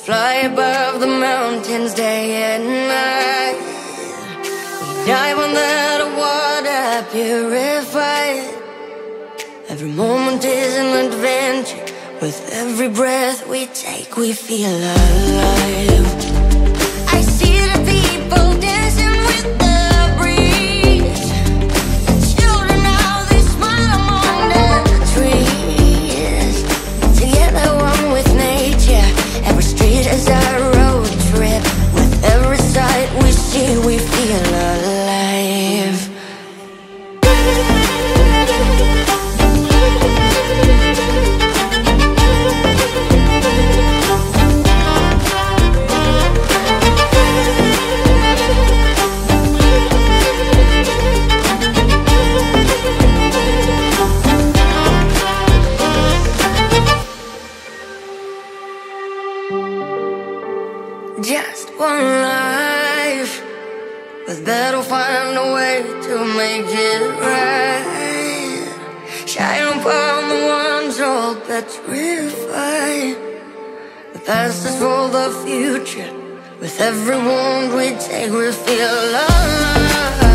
fly above the mountains day and night. We dive under the water purified. Every moment is an adventure. With every breath we take, we feel alive. I see the people dancing with the breeze. The children now, they smile among the trees. Together, one with nature. Every street is our road trip. With every sight we see, we feel alive. Just one life, but that'll find a way to make it right. Shine upon the ones all petrified. The past is for the future. With every wound we take, we feel alive.